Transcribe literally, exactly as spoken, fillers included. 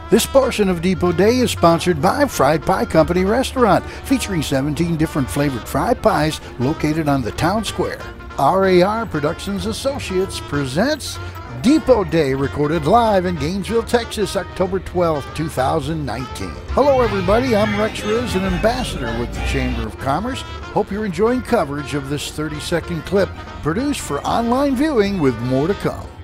This portion of Depot Day is sponsored by Fried Pie Company Restaurant, featuring seventeen different flavored fried pies located on the town square. R A R Productions Associates presents Depot Day, recorded live in Gainesville, Texas, October twelfth, two thousand nineteen. Hello everybody, I'm Rex Riz, an ambassador with the Chamber of Commerce. Hope you're enjoying coverage of this thirty second clip produced for online viewing with more to come.